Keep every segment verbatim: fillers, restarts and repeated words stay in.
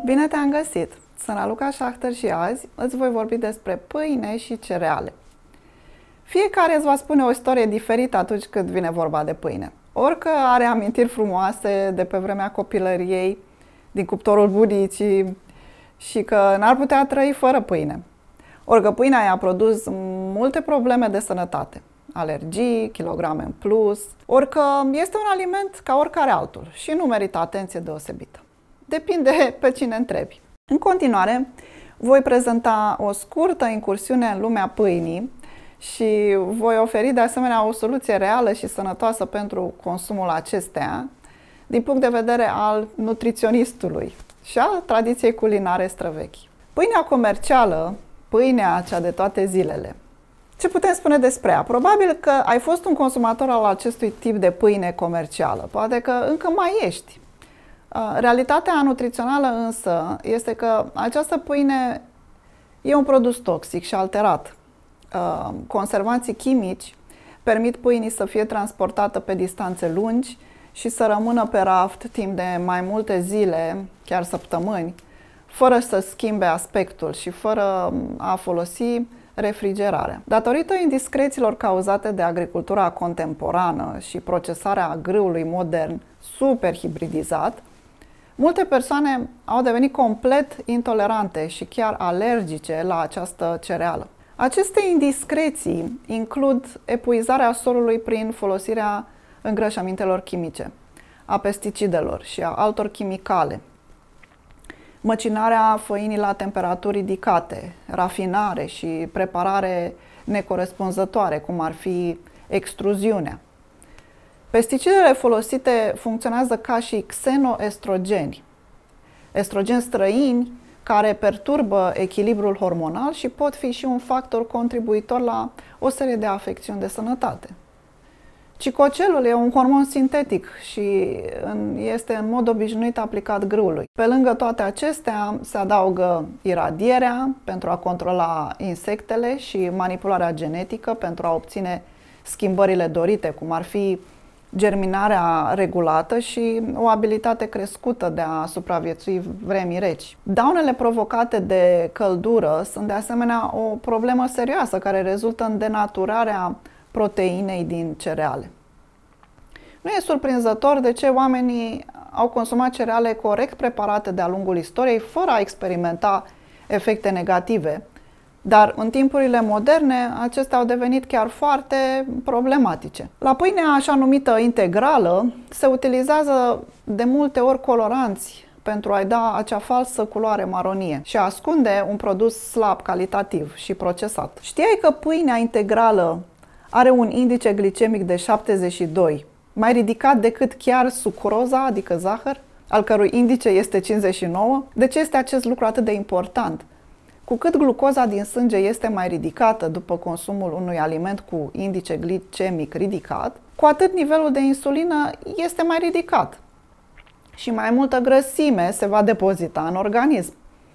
Bine te-am găsit! Sunt Raluca Schachter și azi îți voi vorbi despre pâine și cereale. Fiecare îți va spune o istorie diferită atunci când vine vorba de pâine. Orică are amintiri frumoase de pe vremea copilăriei, din cuptorul bunicii și că n-ar putea trăi fără pâine. Orică pâinea i-a produs multe probleme de sănătate, alergii, kilograme în plus, orică este un aliment ca oricare altul și nu merită atenție deosebită. Depinde pe cine întrebi. În continuare, voi prezenta o scurtă incursiune în lumea pâinii și voi oferi de asemenea o soluție reală și sănătoasă pentru consumul acesteia, din punct de vedere al nutriționistului și al tradiției culinare străvechi. Pâinea comercială, pâinea cea de toate zilele. Ce putem spune despre ea? Probabil că ai fost un consumator al acestui tip de pâine comercială, poate că încă mai ești. Realitatea nutrițională însă este că această pâine e un produs toxic și alterat. Conservanții chimici permit pâinii să fie transportată pe distanțe lungi și să rămână pe raft timp de mai multe zile, chiar săptămâni, fără să schimbe aspectul și fără a folosi refrigerarea. Datorită indiscrețiilor cauzate de agricultura contemporană și procesarea grâului modern super hibridizat, multe persoane au devenit complet intolerante și chiar alergice la această cereală. Aceste indiscreții includ epuizarea solului prin folosirea îngrășămintelor chimice, a pesticidelor și a altor chimicale, măcinarea făinii la temperaturi ridicate, rafinare și preparare necorespunzătoare, cum ar fi extruziunea. Pesticidele folosite funcționează ca și xenoestrogeni, estrogeni străini care perturbă echilibrul hormonal și pot fi și un factor contribuitor la o serie de afecțiuni de sănătate. Cicocelul e un hormon sintetic și este în mod obișnuit aplicat grâului. Pe lângă toate acestea se adaugă iradierea pentru a controla insectele și manipularea genetică pentru a obține schimbările dorite, cum ar fi germinarea regulată și o abilitate crescută de a supraviețui vremii reci. Daunele provocate de căldură sunt de asemenea o problemă serioasă care rezultă în denaturarea proteinei din cereale. Nu e surprinzător de ce oamenii au consumat cereale corect preparate de-a lungul istoriei, fără a experimenta efecte negative, dar în timpurile moderne acestea au devenit chiar foarte problematice. La pâinea așa numită integrală se utilizează de multe ori coloranți pentru a-i da acea falsă culoare maronie și a ascunde un produs slab calitativ și procesat. Știai că pâinea integrală are un indice glicemic de șaptezeci și doi, mai ridicat decât chiar sucroza, adică zahăr, al cărui indice este cincizeci și nouă? De ce este acest lucru atât de important? Cu cât glucoza din sânge este mai ridicată după consumul unui aliment cu indice glicemic ridicat, cu atât nivelul de insulină este mai ridicat și mai multă grăsime se va depozita în organism.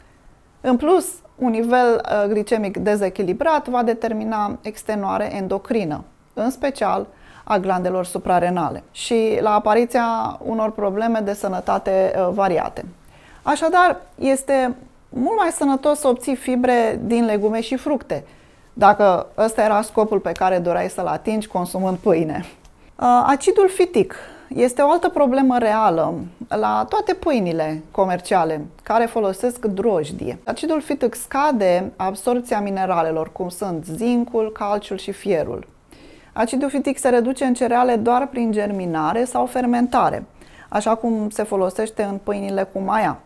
În plus, un nivel glicemic dezechilibrat va determina extenuare endocrină, în special a glandelor suprarenale și la apariția unor probleme de sănătate variate. Așadar, este mult mai sănătos să obții fibre din legume și fructe, dacă ăsta era scopul pe care doreai să-l atingi consumând pâine. Acidul fitic este o altă problemă reală la toate pâinile comerciale care folosesc drojdie. Acidul fitic scade absorbția mineralelor, cum sunt zincul, calciul și fierul. Acidul fitic se reduce în cereale doar prin germinare sau fermentare, așa cum se folosește în pâinile cu maia.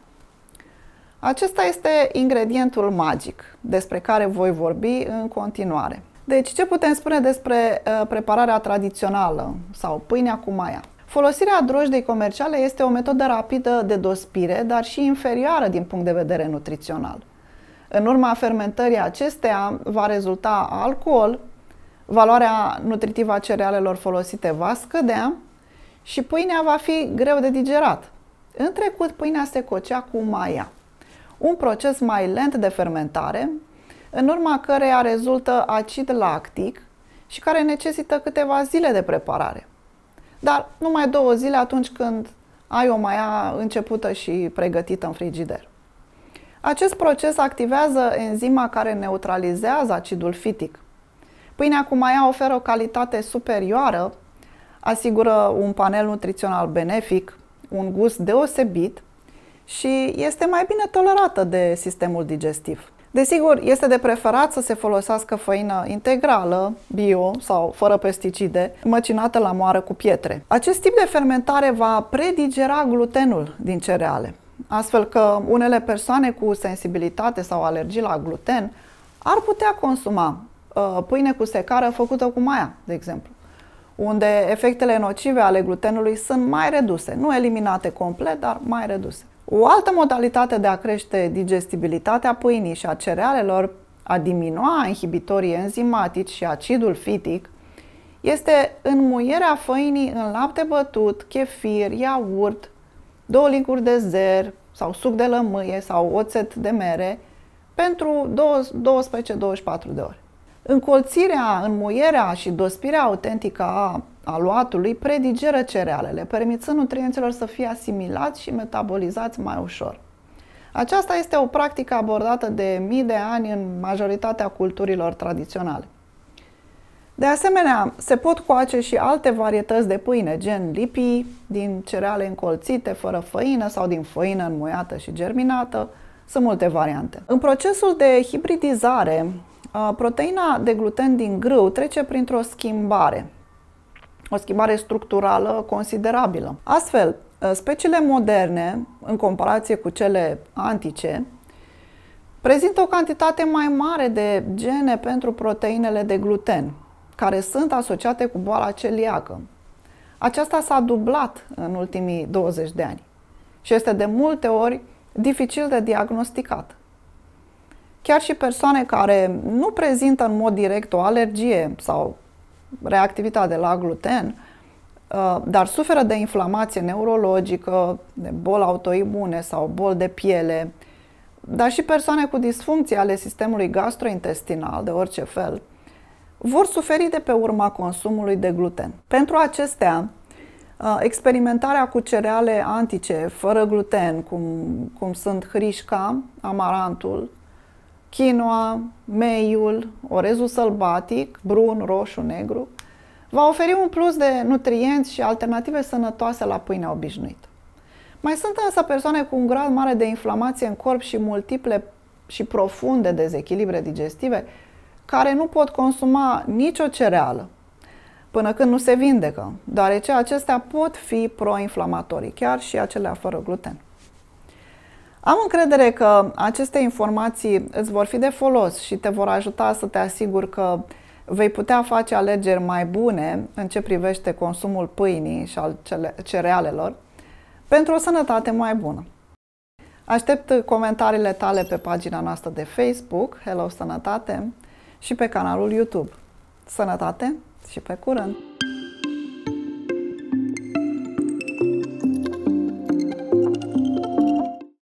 Acesta este ingredientul magic, despre care voi vorbi în continuare. Deci, ce putem spune despre uh, prepararea tradițională sau pâinea cu maia? Folosirea drojdei comerciale este o metodă rapidă de dospire, dar și inferioară din punct de vedere nutrițional. În urma fermentării acesteia va rezulta alcool, valoarea nutritivă a cerealelor folosite va scădea și pâinea va fi greu de digerat. În trecut, pâinea se cocea cu maia, un proces mai lent de fermentare, în urma căreia rezultă acid lactic și care necesită câteva zile de preparare. Dar numai două zile atunci când ai o maia începută și pregătită în frigider. Acest proces activează enzima care neutralizează acidul fitic. Pâinea cu maia oferă o calitate superioară, asigură un panel nutrițional benefic, un gust deosebit și este mai bine tolerată de sistemul digestiv. Desigur, este de preferat să se folosească făină integrală, bio sau fără pesticide, măcinată la moară cu pietre. Acest tip de fermentare va predigera glutenul din cereale, astfel că unele persoane cu sensibilitate sau alergii la gluten ar putea consuma uh, pâine cu secară făcută cu maia, de exemplu, unde efectele nocive ale glutenului sunt mai reduse, nu eliminate complet, dar mai reduse. O altă modalitate de a crește digestibilitatea pâinii și a cerealelor, a diminua inhibitorii enzimatici și acidul fitic, este înmuierea făinii în lapte bătut, chefir, iaurt, două liguri de zer sau suc de lămâie sau oțet de mere pentru douăsprezece douăzeci și patru de ore. Încolțirea, înmuierea și dospirea autentică a aluatului predigeră cerealele, permițând nutrienților să fie asimilați și metabolizați mai ușor. Aceasta este o practică abordată de mii de ani în majoritatea culturilor tradiționale. De asemenea, se pot coace și alte varietăți de pâine, gen lipii, din cereale încolțite, fără făină sau din făină înmuiată și germinată. Sunt multe variante. În procesul de hibridizare, proteina de gluten din grâu trece printr-o schimbare, o schimbare structurală considerabilă. Astfel, speciile moderne, în comparație cu cele antice, prezintă o cantitate mai mare de gene pentru proteinele de gluten, care sunt asociate cu boala celiacă. Aceasta s-a dublat în ultimii douăzeci de ani și este de multe ori dificil de diagnosticat. Chiar și persoane care nu prezintă în mod direct o alergie sau reactivitate la gluten, dar suferă de inflamație neurologică, de boli autoimune sau boli de piele, dar și persoane cu disfuncții ale sistemului gastrointestinal de orice fel, vor suferi de pe urma consumului de gluten. Pentru acestea, experimentarea cu cereale antice, fără gluten, cum, cum sunt hrișca, amarantul, quinoa, meiul, orezul sălbatic, brun, roșu, negru, va oferi un plus de nutrienți și alternative sănătoase la pâinea obișnuită. Mai sunt însă persoane cu un grad mare de inflamație în corp și multiple și profunde dezechilibre digestive care nu pot consuma nicio cereală până când nu se vindecă, deoarece acestea pot fi proinflamatorii, chiar și acelea fără gluten. Am încredere că aceste informații îți vor fi de folos și te vor ajuta să te asiguri că vei putea face alegeri mai bune în ce privește consumul pâinii și al cerealelor pentru o sănătate mai bună. Aștept comentariile tale pe pagina noastră de Facebook, Hello Sănătate, și pe canalul YouTube. Sănătate și pe curând!